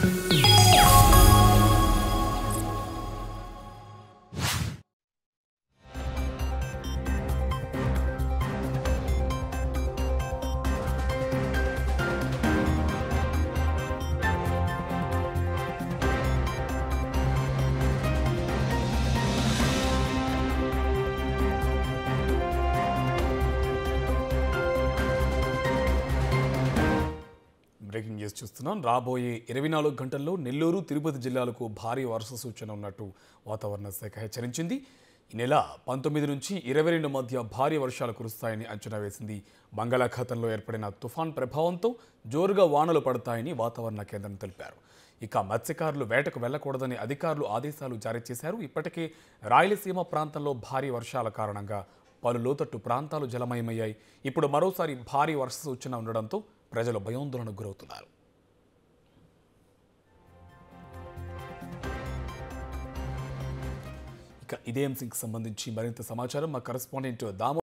Breaking news చూస్తున్నాం. రాబోయే 24 గంటల్లో నెల్లూరు, తిరుపతి జిల్లాలకు భారీ వర్ష సూచన ఉన్నట్టు వాతావరణ శాఖ హెచ్చరించింది. ఈ నెల 19 నుంచి 22 మధ్య భారీ వర్షాలు కురుస్తాయని అంచనా వేసింది. బంగాళాఖాతంలో ఏర్పడిన తుఫాన్ ప్రభావంతో జోరుగా వానలు పడతాయని వాతావరణ కేంద్రం తెలిపారు. ఇక మత్స్యకారులు వేటకు వెళ్లకూడదని అధికారులు ఆదేశాలు జారీ చేశారు. ఇప్పటికే రాయలసీమ ప్రాంతంలో భారీ వర్షాల కారణంగా పలు లోతట్టు ప్రాంతాలు జలమయమయ్యాయి. ఇప్పుడు మరోసారి భారీ వర్ష సూచన ఉండడంతో ప్రజలు భయాందోళనకు గురవుతున్నారు. ఇక ఇదే అంశంకి సంబంధించి మరింత సమాచారం మా కరెస్పాండెంట్ దామో